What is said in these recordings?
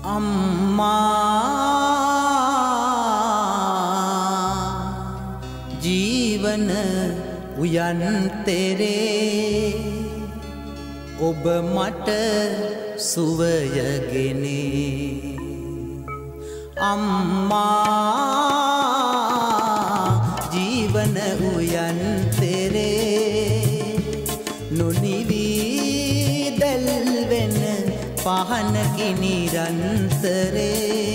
अम्मा जीवन उयन तेरे ඔබ මට සුවයගෙනේ අම්මා ජීවන උයන් තෙරේ නොනිවි දැල්වෙන පහනකි නිරන්තරේ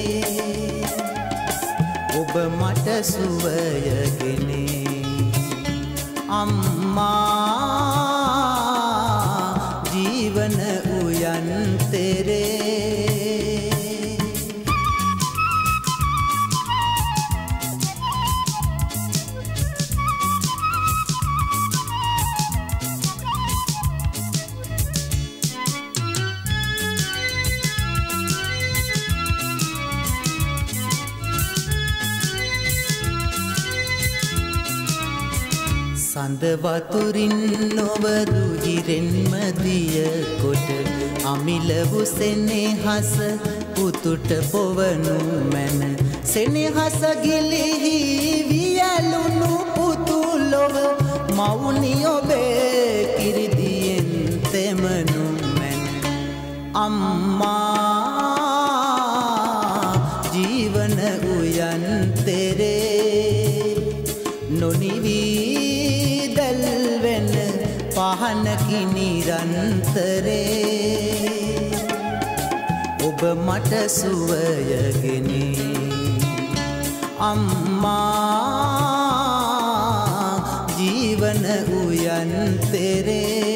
ඔබ මට සුවයගෙනේ අම්මා जीवन उयन तेरे සඳ වතුරින් නොවරු හිරෙන්ම දිය කොට අමිලවු සෙනෙහස පුතුට පොවනු මැන සෙනෙහස ගිලිහි වියලුණු පුතු ලොව මවුනි ඔබේ කිරිදියෙන් තෙමනු මැන අම්මා ජීවන උයන් තෙරේ නොනිවි පහනකි නිරන්තරේ ඔබ මට සුවයගෙනේ අම්මා ජීවන උයන් තෙරේ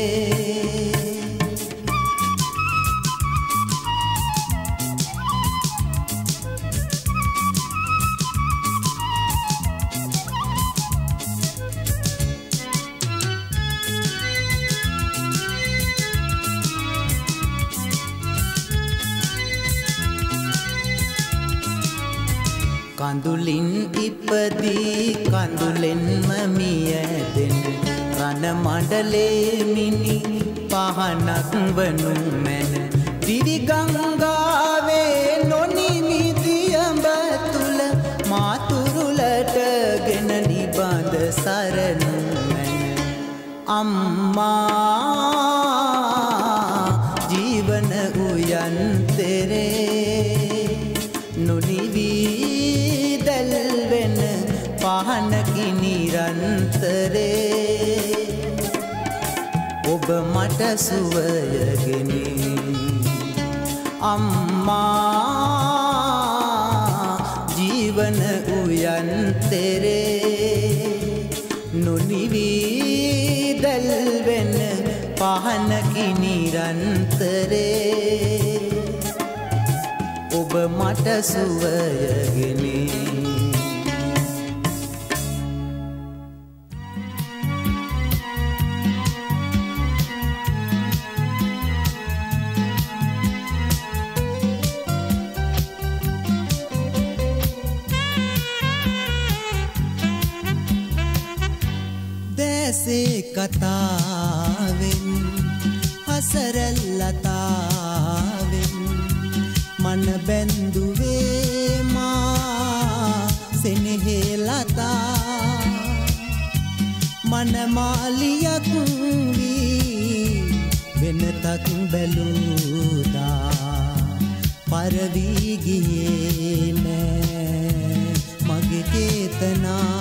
කඳුලින් ඉපදී කඳුලෙන්ම මියැදෙන රණ මඩලේ මිනි පහනක් වනු මැන දිවි ගංගාවේ නොනිමිදියඹ තුල මාතුරුලට ගෙන නිබඳ සරණු මැන අම්මා ජීවන උයන් තෙරේ නොනිවි දැල්වෙන පහනකි නිරන්තරේ ඔබ මට සුවයගෙනේ අම්මා ජීවන උයන් තෙරේ නොනිවි දැල්වෙන පහනකි නිරන්තරේ ඔබ මට සුවයගෙනේ දැසේ කතාවෙන් හසරල්ලතාවෙන් මන බැඳුවේ මා සෙනෙහෙලතා මන මාලියක් වී වෙනතක් බැලුදා පරවී ගියේ නෑ මගේ චේතනා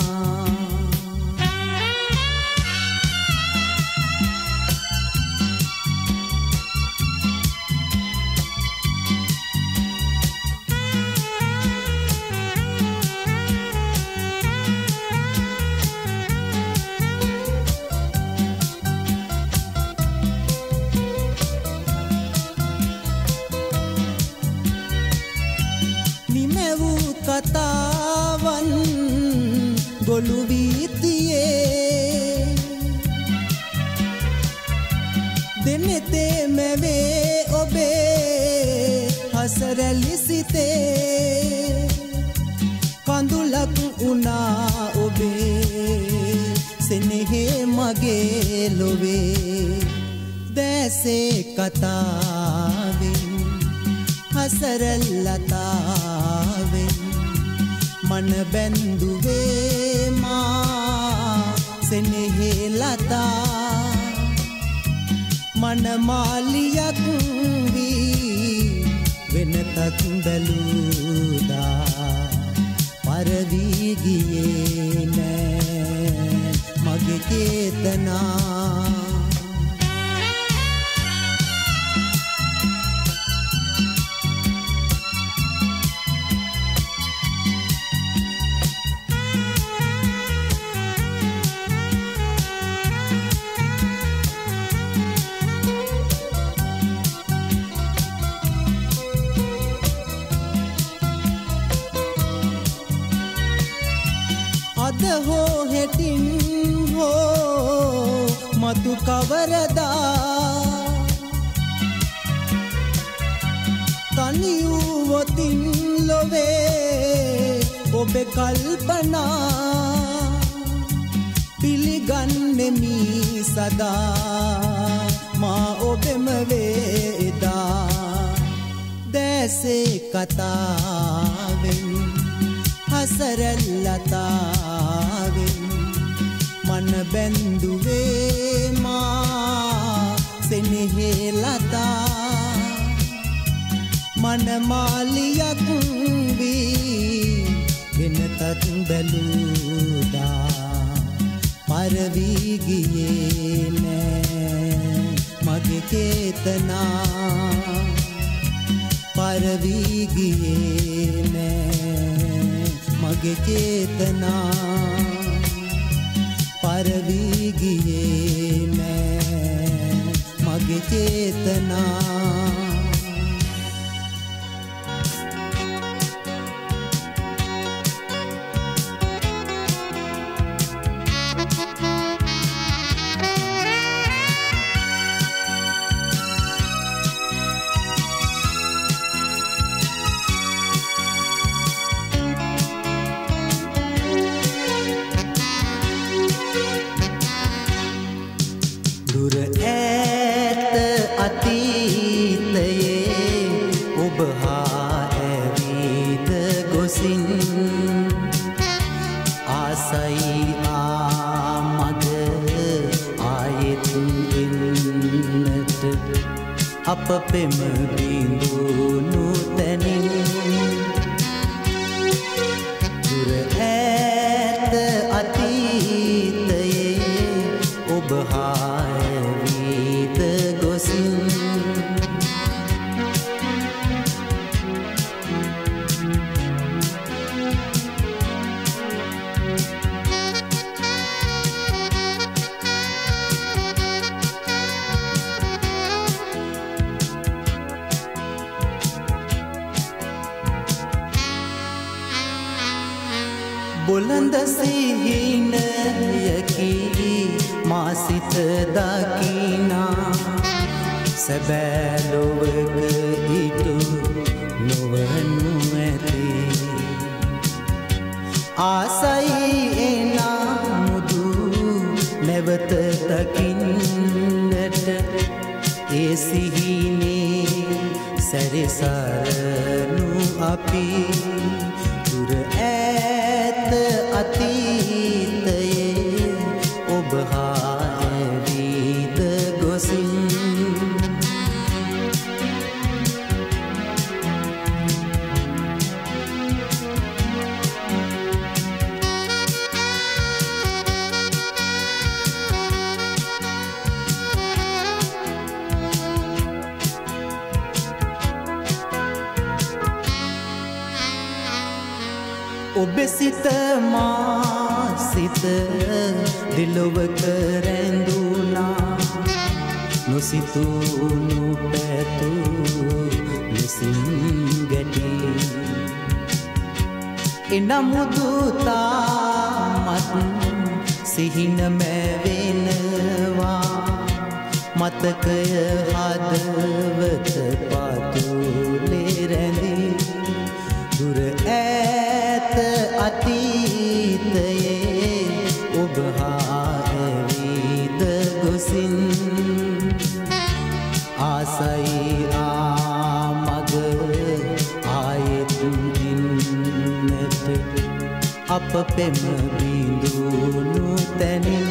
කතාවන් ගොළු වීතියේ දෙනෙතේ මැවේ ඔබේ හසරැලි සිතේ කඳුලක් උනා ඔබේ සෙනෙහේ මගේ ලොවේ දැසේ කතාවෙන් හසරල්ලතාවෙන් මන බැඳුවේ මා සෙනෙහි ලතා මන මාලියක් වී වෙනතක් බැලුදා පරවී ගියේ නෑ මගේ චේතනා හෝ හෙටින් හෝ මතු කවරදා තනි වූවොතින් ලොවේ ඔබේ කල්පනා පිළිගන්නෙමි සදා මා ඔබෙම වේදා දැසේ කතාවෙන් හසරල්ලතාවෙන් මන බැඳුවේ මා සෙනෙහි ලතා මන මාලියක් වී වෙනතක් බැලුදා පරවී ගියේ නෑ මගේ චේතනා පරවී ගියේ නෑ මගේ චේතනා පරවී ගියේ නෑ මගේ චේතනා අප පෙම බිඳුණු තැනින් දුර ඈත අතීතයේ ඔබ හා ඇවිද ගොසින් बुलंद सिहिनयकी मासित दकीना सबैलोवक इटु නොවනු ඇති ආසයි එනා මුදු නැවත දකින්නට ඒ සිහිනේ සැරිසරනු අපි දුර ඈත අතීතයේ ඔබ හා ඇවිද ගොසින් ඔබේ සිත මා සිත දිලොවක රැඳුණා නොසිතුණු පැතු ලෙසින් ගැටි එනමුදු තාමත් සිහින මැවෙනවා මතකය හදවත පාතුලේ රැඳී දුර ඈත අතීතයේ ඔබ හා ඇවිද ගොසින් ආසයි ආ මග අප පෙම බිඳුණු තැනින්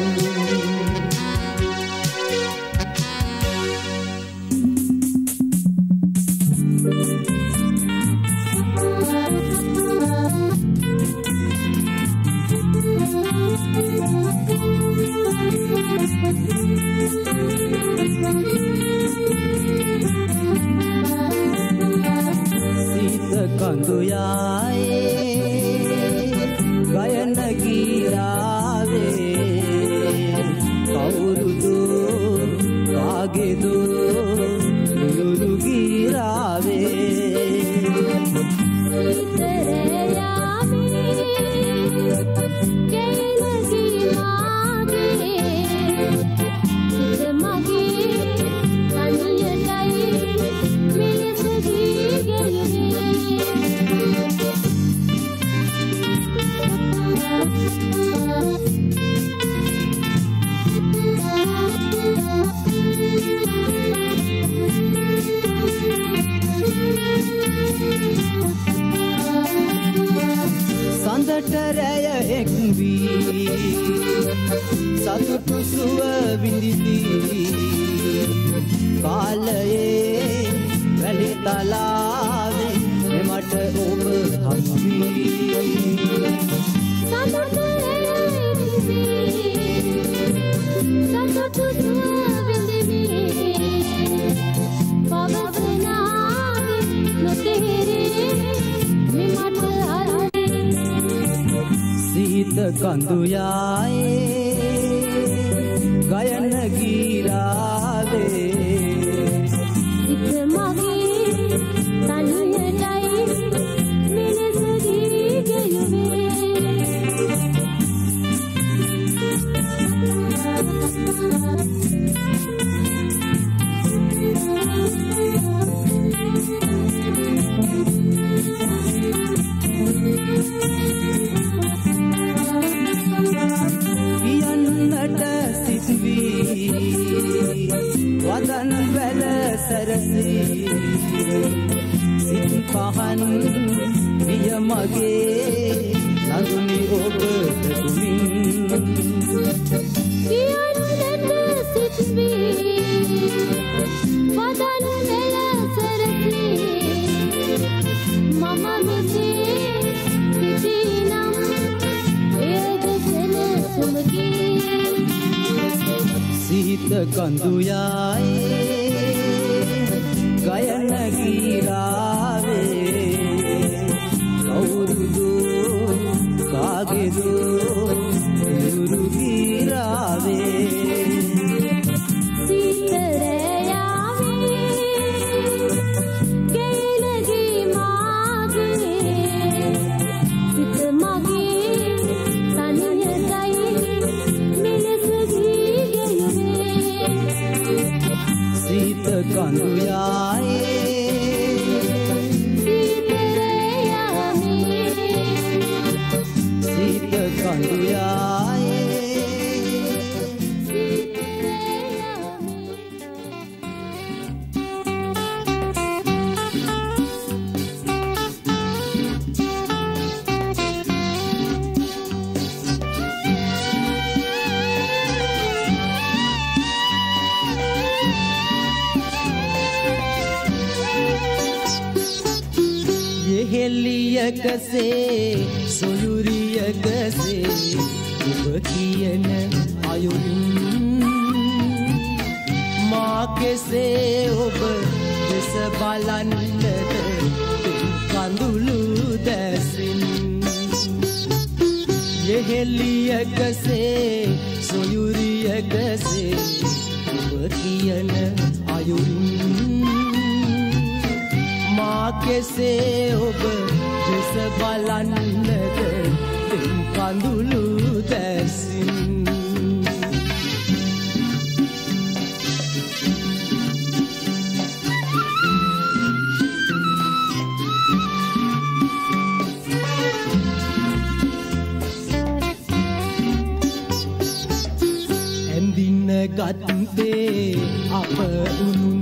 ගත්තේ අප උනුන්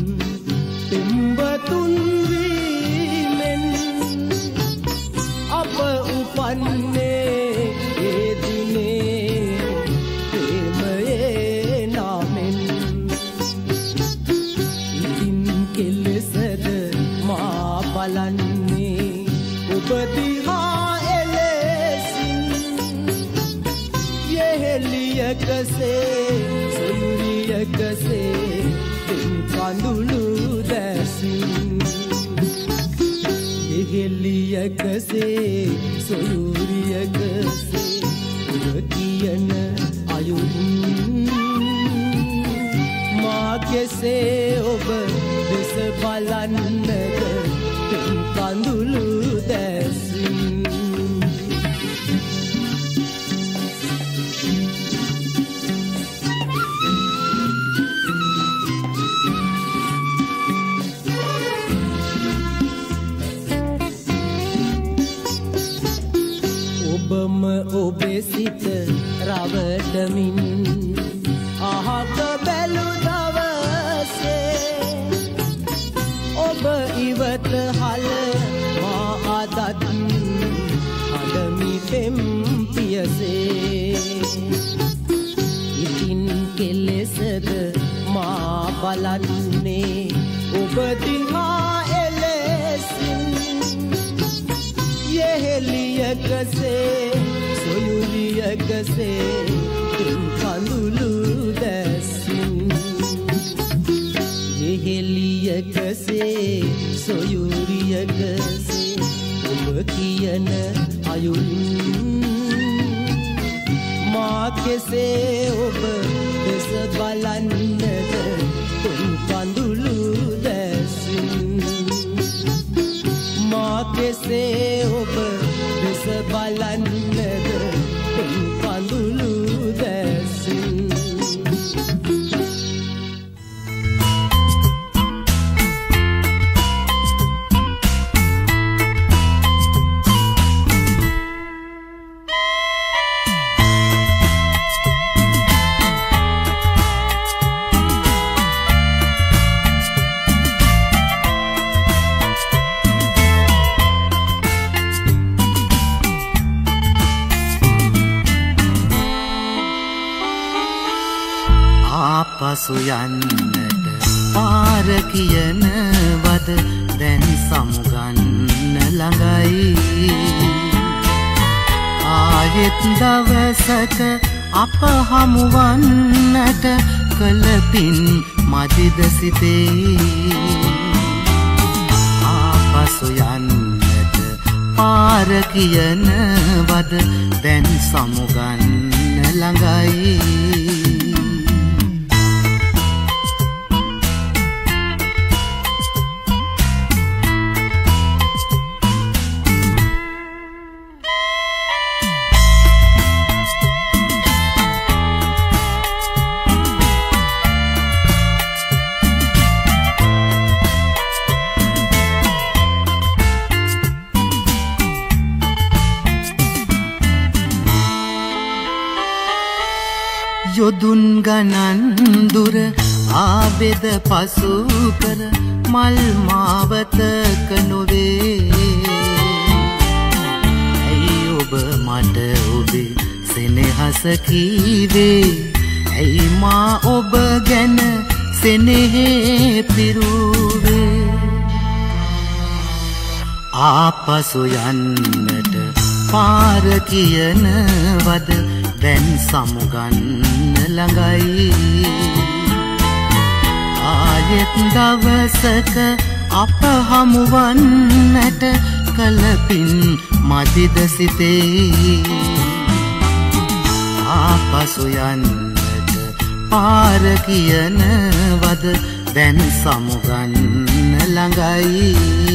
පෙම්බතුන් වීමෙන් අප උපන්නේ බලන්නේ ඔබ දිහා එලෙසින් යෙහෙලියකසේ සොයුරියකසේ දින් කඳුළු දැසින් යෙහෙලියකසේ සොයුරියකසේ ඔබ කියන අයුන් මා කෙසේ ඔබ දෙස බලන්නද දින් කඳුළු දැසින් ඔබම ඔබේ සිත රවටමින් අහක බැලු දවසේ ඔබ ඉවත හල මා අදත් හදමි පෙම් පියසේ ඉතින් කෙලෙසද මා බලන්නේ ඔබ දිහා එලෙසින් යෙහෙලියකසේ සොයුරියකසේ දින් කඳුළු දැසින් යෙහෙලියකසේ සොයුරියකසේ ඔබ කියන අයුන් මා කෙසේ ඔබ දෙස බලන්නද දින් කඳුළු දැසින් මා කෙසේ ඔබ දෙස බලන්නද දින් කඳුළු දැසින් පසු යන්නට පාර කියනවද දැන් සමුගන්න ළඟයි ආයෙත් දවසක අප හමුවන්නට කළ පින් මදිද සිතේ ආපසු යන්නට පාර කියනවද දැන් සමුගන්න ළඟයි යොදුන් ගණන් දුර ආබෙද පසු කර මල් මාවතක නොවේ ඇයි ඔබ මට ඔබේ සෙනෙහස කීවේ ඇයි මා ඔබ ගැන සෙනෙහේ පිරුවේ ආපසු යන්නට පාර කියනවද දැන් සමුගන්න ළඟයි ආයෙත් දවසක අප හමුවන්නට කළ පින් මදිද සිතේ ආපසු යන්නට පාර කියනවද දැන් සමුගන්න ළඟයි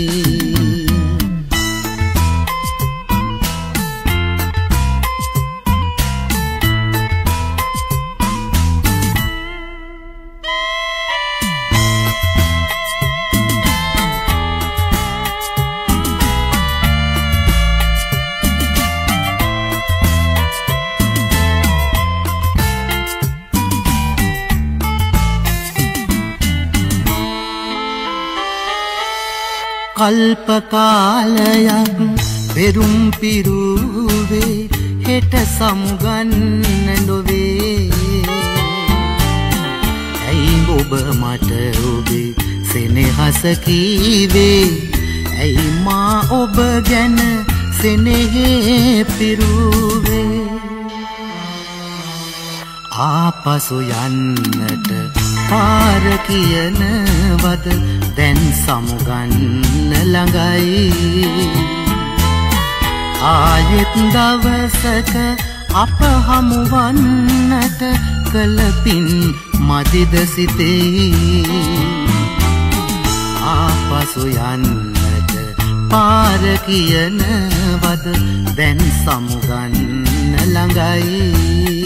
කල්ප කාලයක් පෙරුම් පිරුවේ හෙට සමුගන්න නොවේ ඇයි ඔබ මට ඔබේ සෙනෙහස කීවේ ඇයි මා ඔබ ගැන සෙනෙහේ පිරුවේ ආපසු යන්නට පාර කියනවද දැන් සමුගන්න ළඟයි ආයෙත් දවසක අප හමුවන්නට කළ පින් මදිද සිතෙයි ආපසු යන්නට පාර කියනවද දැන් සමුගන්න ළඟයි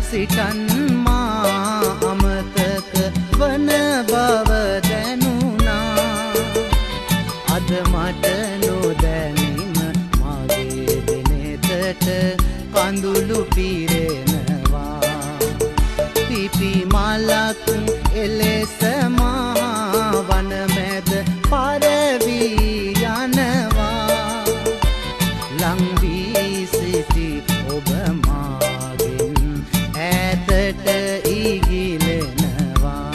සිටන් මා අමතක වන බව දැනුණා. අද මට නොදැනීම මගේ දෙනෙතට කඳුළු පිරෙනවා. පිපි මලක් එලෙස මා වන මැද පරවී යනවා. ලං වී සිටි ඔබ මාගෙන් ඈතට ඉගිලෙනවා.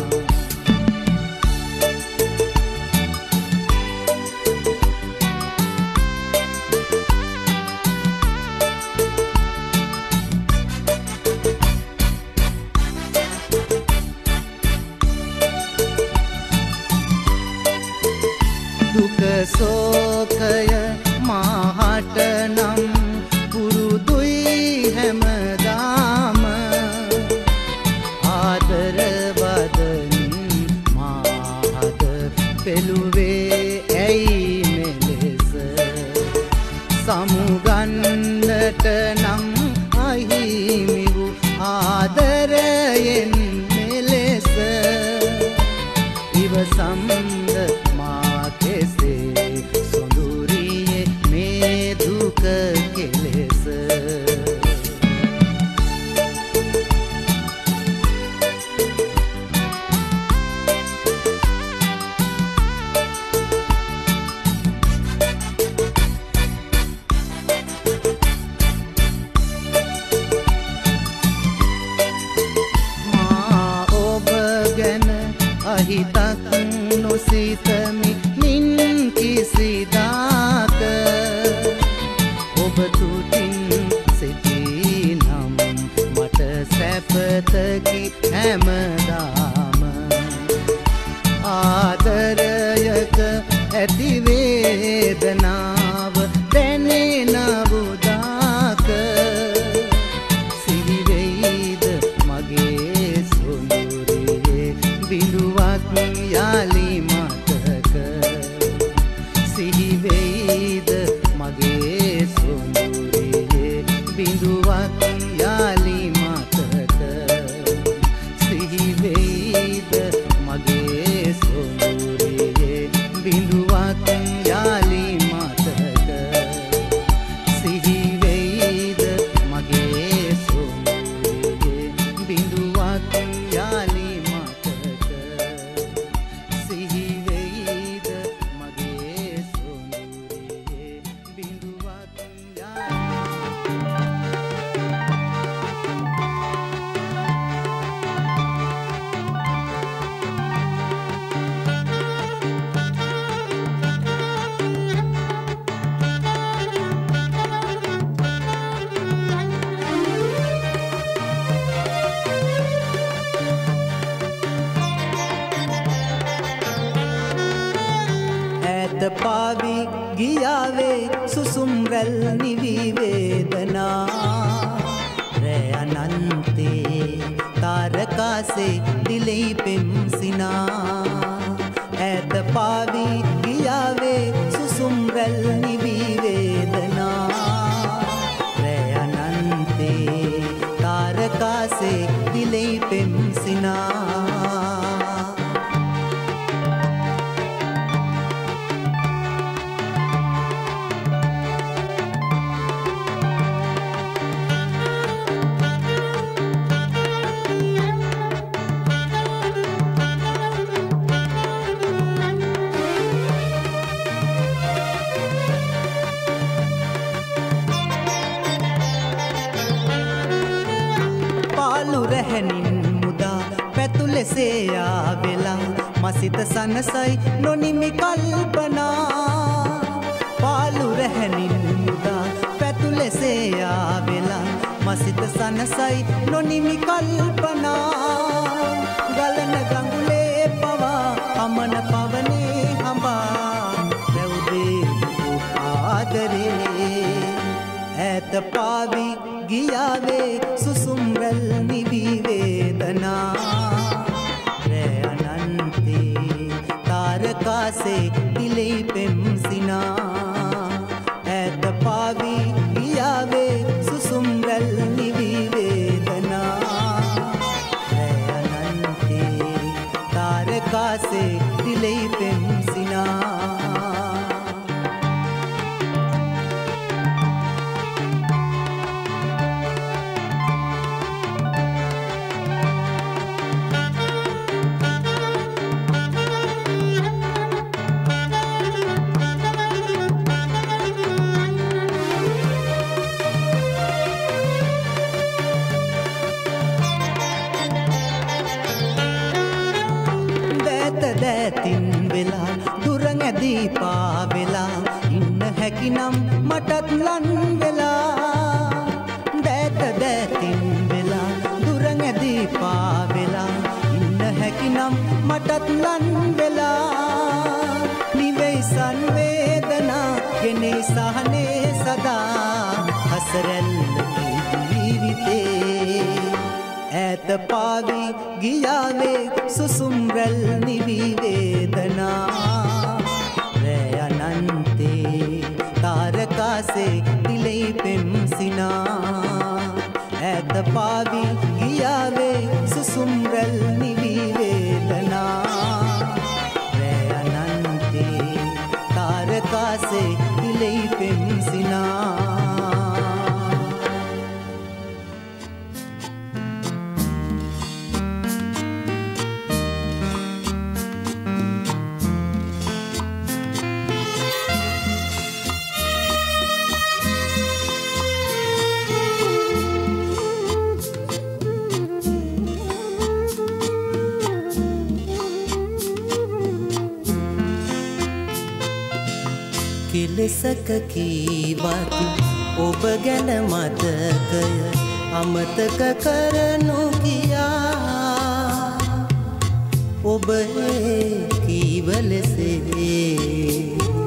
දුක සෝකය මාහට නම් පුරුදුයි හැමදාම. ආදර වදනින් මාහට පෙළුවේ ඇයි මෙලෙස. සමුගන්නට නම් අහිමි වූ ආදරයෙන් මෙලෙස. ඉවසම්ද මා කෙසේ සොඳුරියේ මේ දුක කෙලෙස. මා ඔබ ගැන අහිතක් නොසිතමි මින් කිසිදාක. ඔබ තුටින් සිටිනම් මට සැපතකි හැමදාම. ආදරයක ඇති වේදනාව දැනෙන උදාක. සිහිවෙයිද මගේ සොඳුරියේ බිඳුවක් යාලි මතක. සිහිවෙයිද මගේ සොඳුරියේ බිඳුවක් යාලි මතක. සිහිවෙයිද මගේ සොඳුරියේ බිඳුවක් යාලි මතක. සිහිවෙයිද මගේ සොඳුරියේ බිඳුවක් යාලි මතක. සිහිවෙයිද මගේ සොඳුරියේ බිඳුවක් යාලි. ඈත පාවි ගියාවේ සුසුම් රැල් නිවි වේදනා. රැ අනන්තේ තාරකාසේ දිලෙයි පෙම්සිනා. ඈත පාවි ගියාවේ සුසුම් රැල් නිවි වේදනා. රැ අනන්තේ තාරකාසේ දිලෙයි පෙම්සිනා. පාලු රැහැනින් මුදා පැතුලෙසේ ආවෙලා මසිත සනසයි නොනිමි කල්පනා. පාලු රැහැනින් මුදා පැතුලෙසේ ආවෙලා මසිත සනසයි නොනිමි කල්පනා. ගලන ගඟුලේ පවා අමන පවනේ හඹා. රැවුදේ ආදරේ ඈත පාවි ගියාවේ සුසුම් රැල් නිවි වේදනා. රැ අනන්තේ තාරකාසේ දිලෙයි පෙම්සිනා. ඈත පාවි ගියාවේ සුසුම් රැල් නිවි වේදනා. ලන් වෙලා නිවෙයි සංවේදනා ගෙනේ සහනේ සදා හසරැල්ලකි ජීවිතේ ඈත පාවි ගියාවේ සුසුම් රැල් නිවි වේදනා රැ අනන්තේ තාරකාසේ දිලෙයි පෙම් සිනා ඈත පාවි ගියාවේ සුසුම් රැල් නිවි වේදනා රැ අනන්තේ තාරකාසේ දිලෙයි පෙම් සිනා කෙලෙසක කීවත් ඔබ ගැන මතකය අමතක කරනු කියා ඔබ කීව ලෙසේ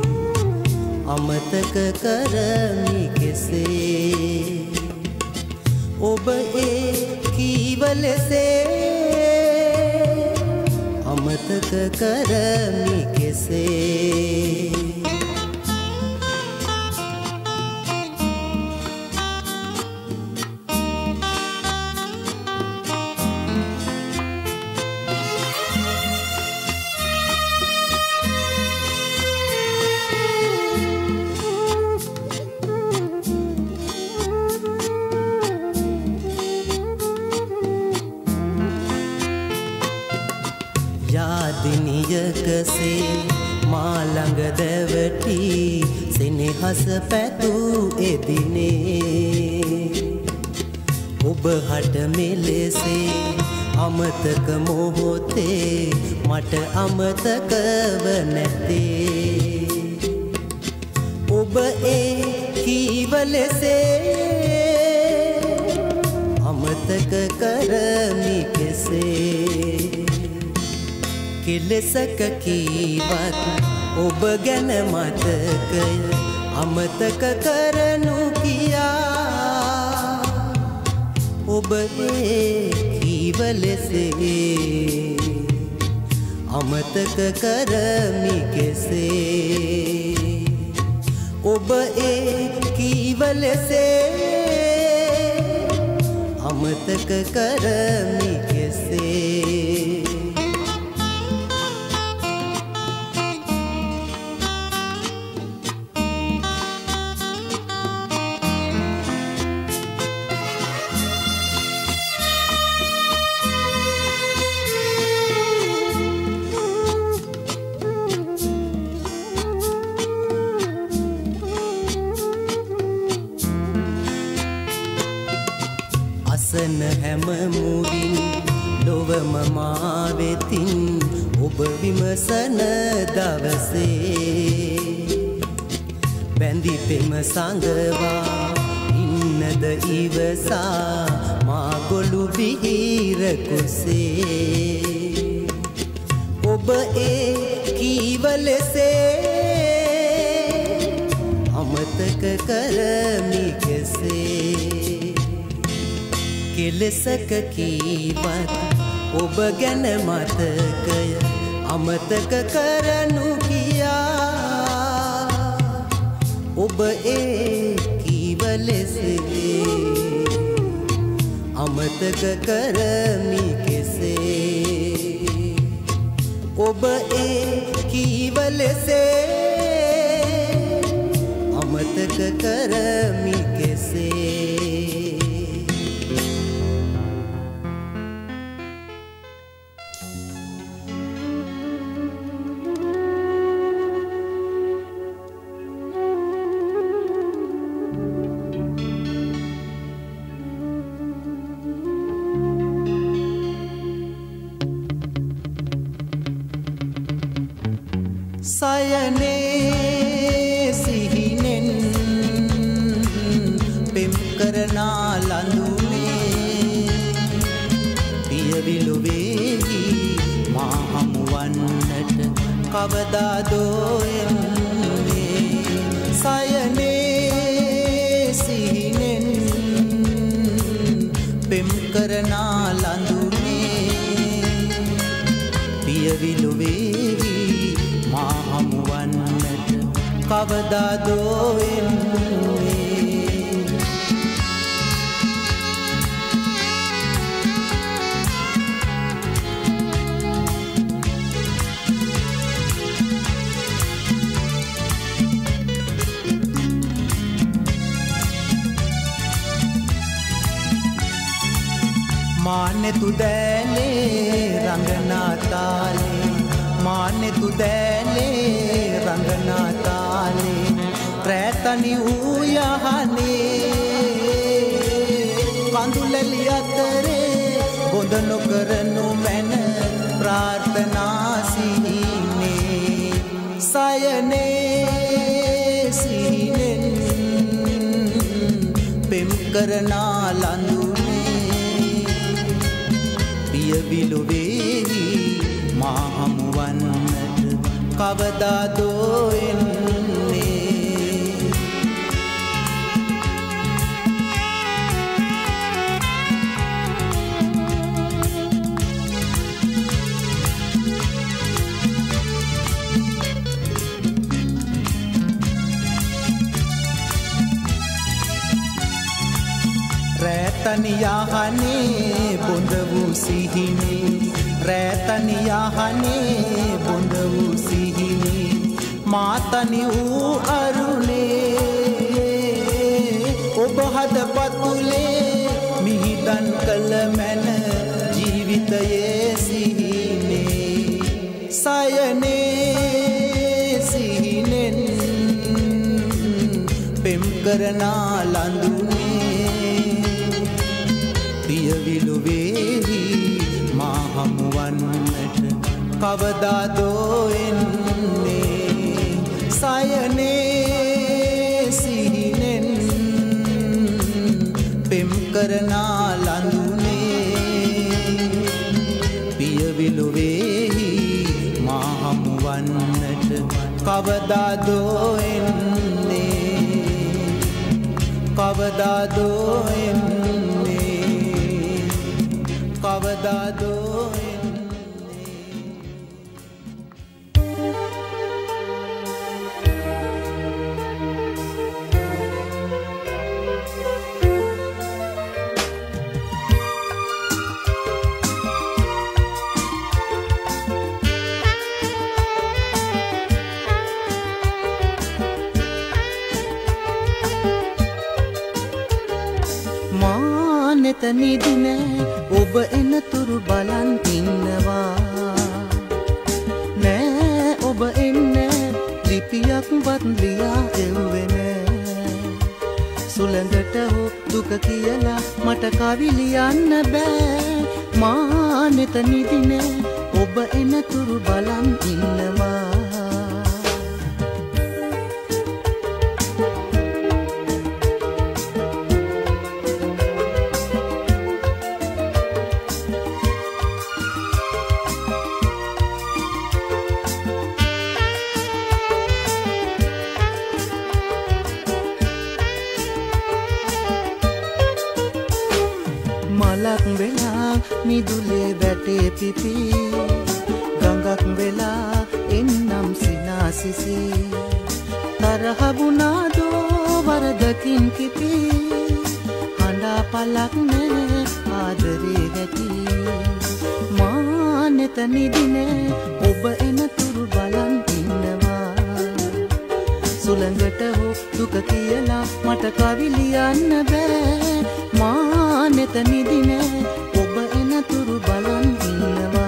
අමතක කරමි කෙසේ ඔබ කීව ලෙසේ අමතක කරමි කෙසේ යාදිනියකසේ මා ළඟ දැවටි සෙනෙහස පැතූ එදිනේ ඔබ හට මෙලෙසේ අමතක මොහොතේ මට අමතකව නැතේ ඔබ කීව ලෙසේ අමතක කරමි කෙසේ කෙලෙසක කීවත් ඔබ ගැන මතකය අමතක කරනු කියා ඔබ කීව ලෙසේ අමතක කරමි කෙසේ ඔබ කීව ලෙසේ අමතක කරමි කෙසේ අසන හැම මුවින් ලොවම මා වෙතින් ඔබ විමසන දවසේ බැඳි පෙම සඟවා ඉන්නද ඉවසා මා ගොළු විහිර කුසේ ඔබ කීව ලෙසේ අමතක කරමි කෙසේ කෙලෙසක කීවත් ඔබ ගැන මතකය අමතක කරනු කියා ඔබ කීව ලෙසේ අමතක කරමි කෙසේ ඔබ කීව ලෙසේ අමතක කරමි කෙසේ සයනේ සිහිනෙන් පෙම් කරනා ලඳුනේ පියවිලු වේහි මා හමුවන් කවදාදෝ එන්නේ සයනේ සිහිනෙන් පෙම් කරනා ලඳුනේ පියවිලු වේවි මා හමුවන්නට කවදාදෝ එන්නේ माने तू दैले रंगना ताले माने तू दैले रंगना ताले प्रैतनी उयहने कंदुलली अतरे बोंद नोकरनु मैन प्रार्थना सीने सयने सीने पेम करना लंदु පියවිලු වේවි මා හමුවන්නට කවදාදෝ එන්නේ රැතනියහනේ බොඳ වූ සිහිනේ රැතනියහනේ බොඳ වූ සිහිනේ මාතනි වූ අරුණේ ඔබ හදපතුලේ මිහිදන් කළ මැන ජීවිතයේ සිහිනේ සයනේ සිහිනෙන් පෙම් කරනා ලඳුනේ පියවිලු වේවි මා හමුවන්නට කවදාදෝ එන්නේ සයනේ සිහිනෙන් පෙම් කරනා ලඳුනේ පියවිලු වේවි මා හමුවන්නට කවදාදෝ එන්නේ කවදාදෝ එන්නේ කවදාදෝ නිදින ඔබ එනතුරු බලන් ඉන්නවා නෑ ඔබ එන්න ලිපියක්වත් ලියා එව්වේ නෑ සුළඟට හෝ දුක කියලා මට කවි ලියන්න බෑ මා නෙත නිදින ඔබ එනතුරු බලන් ඉන්නවා මලක් වෙලා මිදුලේ වැටේ පිපි ගඟක් වෙලා එන්නම් සිනාසිසි තරහ වුණාදෝ වරදකින් කිපි හඬා පලක් නෑ ආදරේ ඇති මා නෙත නිදින ඔබ එනතුරු බලන් ඉන්නවා සුළඟට හෝ දුක කියලා මට කවි ලියන්න බෑ මා නෙත නිදින ඔබ එනතුරු බලන් ඉන්නවා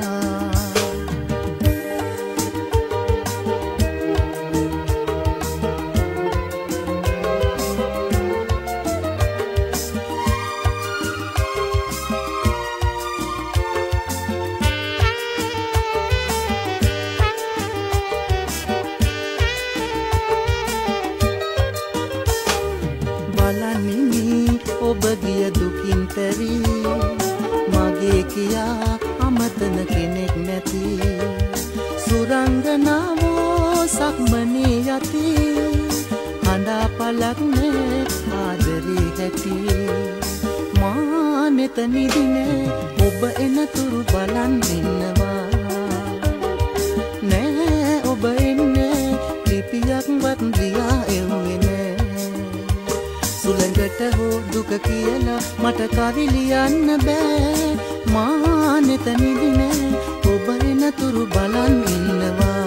ඔබ ගිය දුකින් තැවි මගේ කියා අමතන කෙනෙක් නැති සුරංගනාවෝ සක්මනේ යති හඬා පලක් නෑ ආදරේ හැටි මා මෙතනිදිනේ ඔබ එනතුරු බලන් ඉන්නවා නෑ ඔබ එන්නේ ලිපියක්වත් ලියා එව්වේ නෑ සුළඟට හෝ දුක කියලා මට කවි ලියන්න බෑ මා මෙතනිදිනේ ඔබ එනතුරු බලන් ඉන්නවා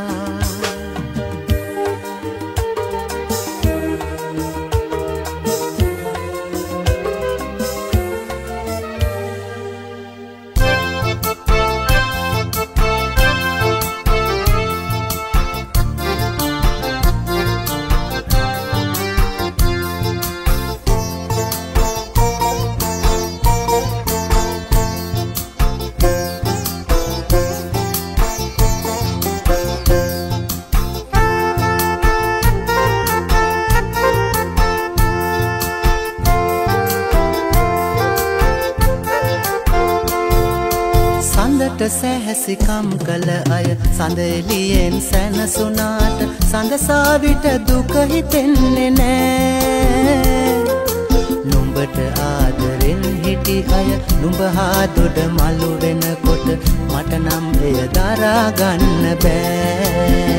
සැහැසිකම් කළ අය සඳ එළියෙන් සැනසුනාට සඳසා විට දුක හිතෙන්නේ නෑ නුඹට ආදරෙන් හිටි අය නුඹ හා දොඩ මලු වෙනකොට මට නම් එය දරා ගන්න බෑ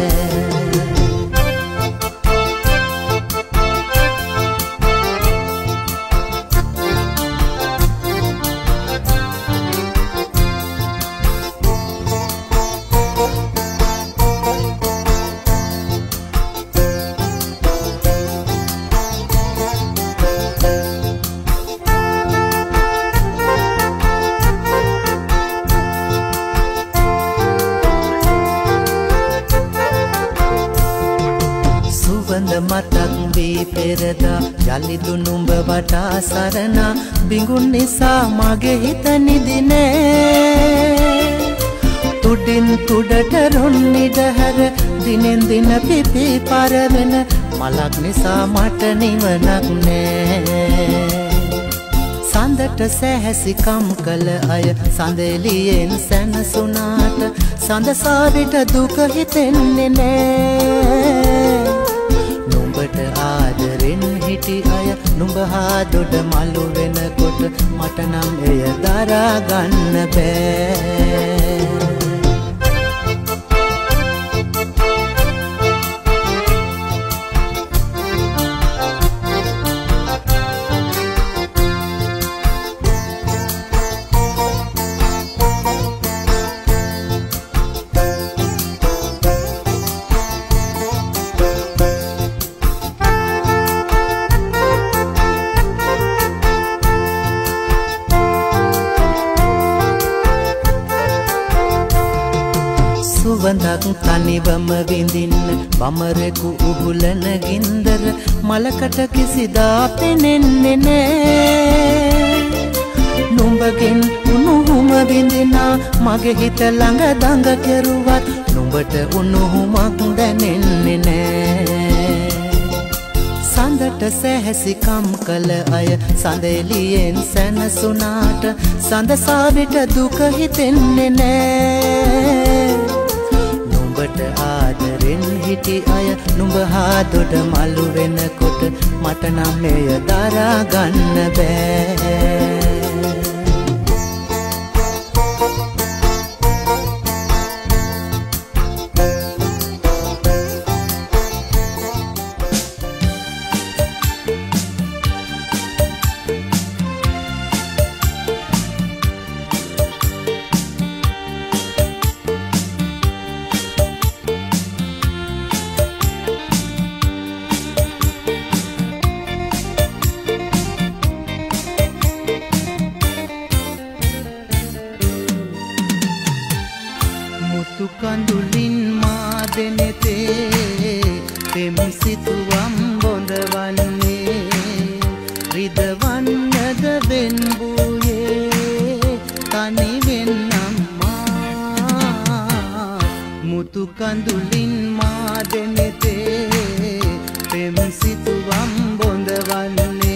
මතක් වී පෙරදා යලිදු නුඹ වටා සරණා බිඟුන් නිසා මගේ හිත නිදිනේ තුඩින් තුඩට රොන්නිඩ හැර දිනෙන් දින පිපි පරවෙන මලක් නිසා මට නිවනක් නෑ සඳට සැහැසිකම් කළ අය සඳ එළියෙන් සැනසුනාට සඳසා විට දුක හිතෙන්නේ නෑ නුඹට ආදරෙන් හිටි අය නුඹ හා දොඩ මලු වෙනකොට මට නම් එය දරා ගන්න බෑ සුවඳක් තනිවම විඳින්න බමරෙකු උහුලන ගින්දර මලකට කිසිදා පෙනෙන්නේ නෑ නුඹගෙන් උණුහුම විඳිනා මගේ හිත ළඟ දඟ කෙරුවත් නුඹට උණුහුමක් දැනෙන්නේ නෑ සඳට සැහැසිකම් කළ අය සඳ එළියෙන් සැනසුනාට සඳසා විට දුක හිතෙන්නේ නෑ නුඹට ආදරෙන් හිටි අය නුඹ හා දොඩ මලු වෙනකොට මට නම් එය දරා ගන්න බෑ කඳුලින් මා දෙනෙතේ පෙම් සිතුවම් බොඳවන්නේ රිදවන්නද වෙන් වූයේ තනි වෙන්නම්මා මුතු කඳුලින් මා දෙනෙතේ පෙම් සිතුවම් බොඳවන්නේ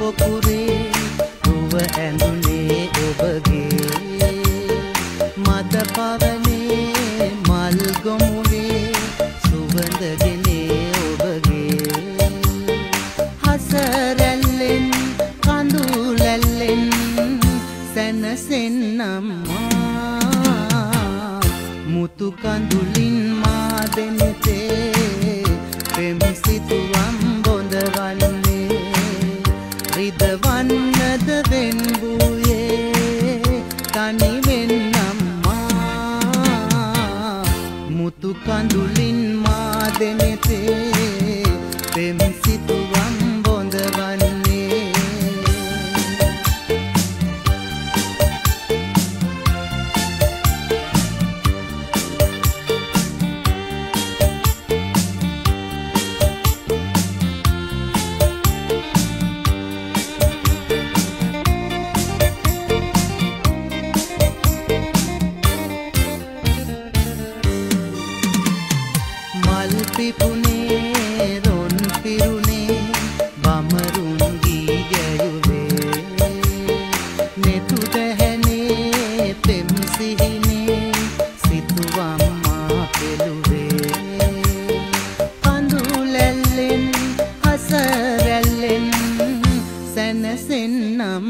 පොකුරේ රුව ඇඳුනේ ඔබගේ මද පවනේ මල් ගොමුවේ සුවඳගෙනේ ඔබගේ හසරැල්ලෙන් කඳුලැල්ලෙන් සැනසෙන්නම් මුතු කඳුලින් මා දෙනෙතේ පෙම් සිතුවම් බොඳවන්නේ රිදවන්නද වෙන් වූයේ තනි වෙන්නම් මුතු කඳුලින් මා දෙනෙතේ පෙම් සිතුවම් බොඳවන්නේ පිපුනේ රොන් පිරුනේ බමරුන් ගී ගැයුවේ නෙතු දැහැනේ පෙම් සිහිනේ සිතුවම් මා පෙළුවේ කඳුලැල්ලෙන් හසරැල්ලෙන් සැනසෙන්නම්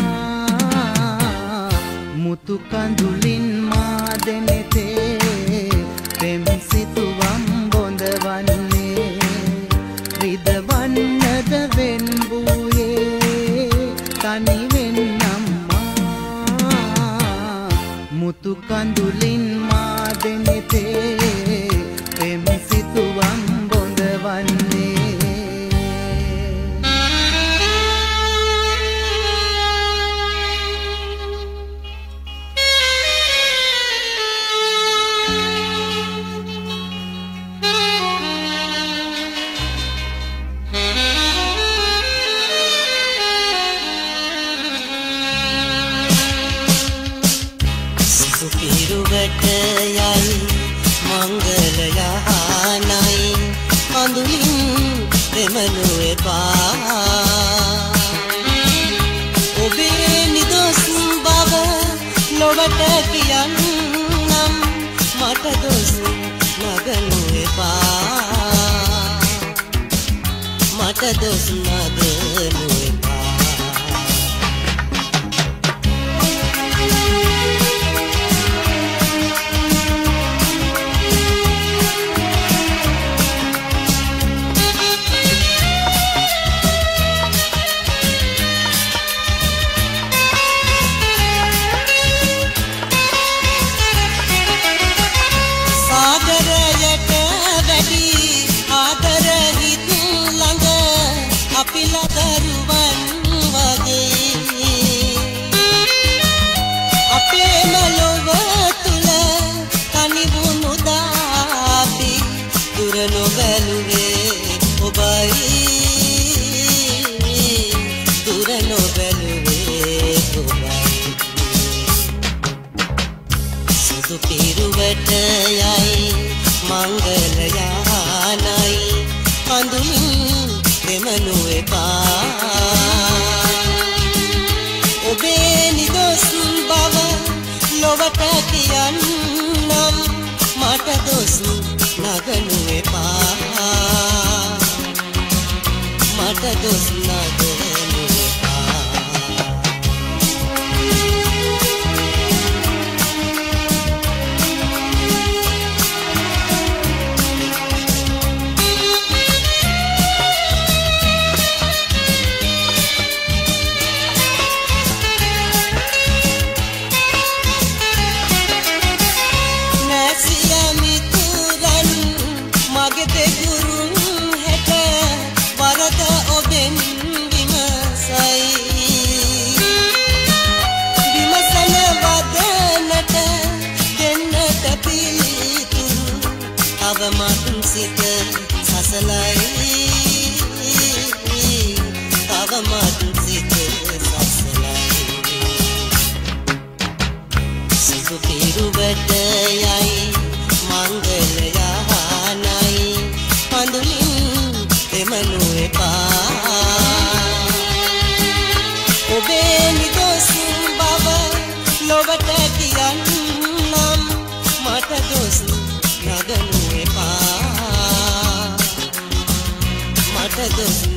මුතු කඳුලින් මා දෙනෙතේ පෙම් සිතුවම් බොඳවන්නේ රිදවන්නද වෙන් වූයේ තනි වෙන්නම් මුතු කඳුලින් මා දෙනෙතේ පෙම් සිතුවම් බොඳවන්නේ පිරුවට යයි මංගල යානයි කඳුලින් දෙමනු එපා ඔබේ නිදොස් බව ලොවට කියන්නම් මට දොස් නගනු එපා මට දොස් නගනු එපා පිරුවට යයි මංගල යානයි කඳුලින් දෙමනු එපා ඔබේ නිදොස් බව ලොවට කියන්නම් මට දොස් නගනු එපා මට දොස් නගනු අවමත් සිත සසලයි අවමත් සිත සසලයි සිසු පිරුවට යයි මංගල යානයි කඳුලින් දෙමනු එපා දොස්